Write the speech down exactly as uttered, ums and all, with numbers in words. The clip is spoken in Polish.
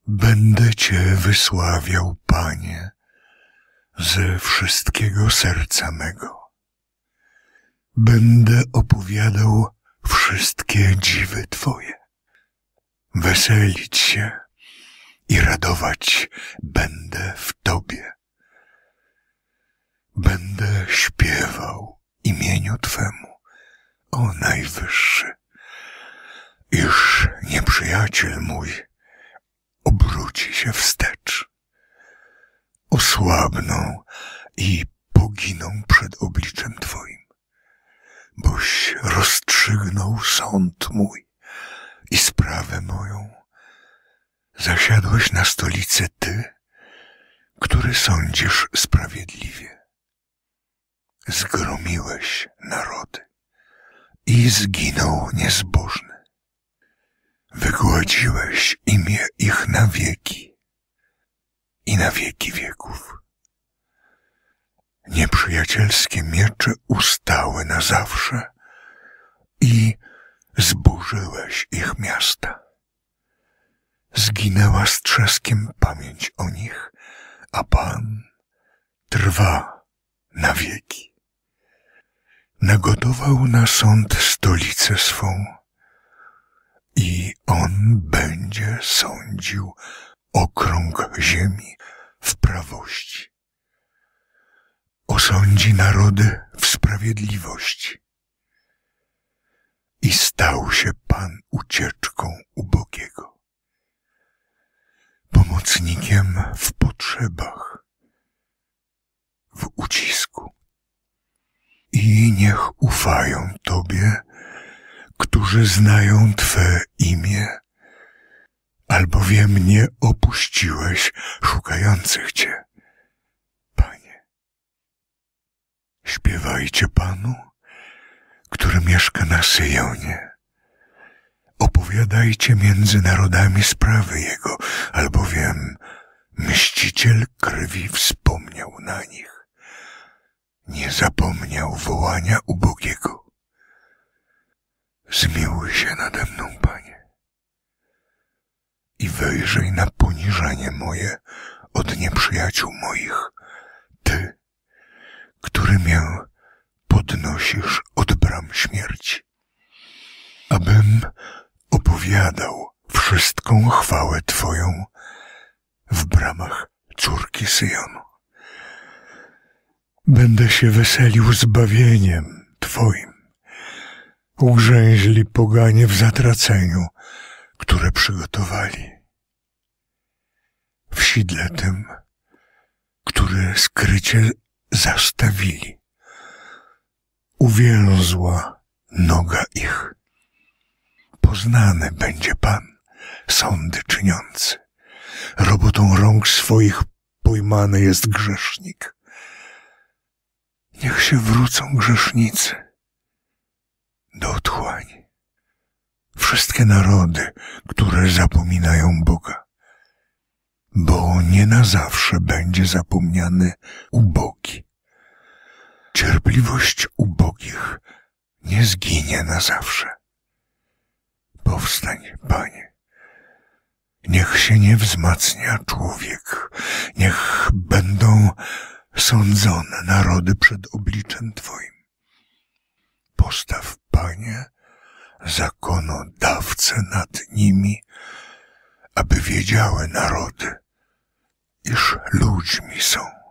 Będę Cię wysławiał, Panie, ze wszystkiego serca mego. Będę opowiadał wszystkie dziwy Twoje. Weselić się i radować będę w Tobie. Będę śpiewał imieniu Twemu, o Najwyższy, iż nieprzyjaciel mój obróci się wstecz. Osłabną i poginą przed obliczem Twoim, boś rozstrzygnął sąd mój i sprawę moją. Zasiadłeś na stolicy Ty, który sądzisz sprawiedliwie. Zgromiłeś narody i zginął niezbożny. Wygładziłeś imię ich na wieki i na wieki wieków. Nieprzyjacielskie miecze ustały na zawsze i zburzyłeś ich miasta. Zginęła z trzaskiem pamięć o nich, a Pan trwa na wieki. Nagotował na sąd stolicę swą i On będzie sądził okrąg ziemi w prawości. Osądzi narody w sprawiedliwości. I stał się Pan ucieczką ubogiego, pomocnikiem w potrzebach, w ucisku. I niech ufają Tobie, którzy znają Twe imię, albowiem nie opuściłeś szukających Cię, Panie. Śpiewajcie Panu, który mieszka na Syjonie. Opowiadajcie między narodami sprawy Jego, albowiem mściciel krwi wspomniał na nich. Nie zapomniał wołania ubogiego. Zmiłuj się nade mną, Panie, i wejrzyj na poniżenie moje od nieprzyjaciół moich, Ty, który mię podnosisz od bram śmierci, abym opowiadał wszystką chwałę Twoją w bramach córki Syjonu. Będę się weselił zbawieniem Twoim. Ugrzęźli poganie w zatraceniu, które przygotowali. W sidle tym, które skrycie zastawili, uwięzła noga ich. Poznany będzie Pan, sądy czyniący. Robotą rąk swoich pojmany jest grzesznik. Niech się wrócą grzesznicy do otchłani. Wszystkie narody, które zapominają Boga, bo nie na zawsze będzie zapomniany ubogi. Cierpliwość ubogich nie zginie na zawsze. Powstań, Panie. Niech się nie wzmacnia człowiek, niech będą sądzone narody przed obliczem Twoim. Postaw, Panie, zakonodawcę nad nimi, aby wiedziały narody, iż ludźmi są.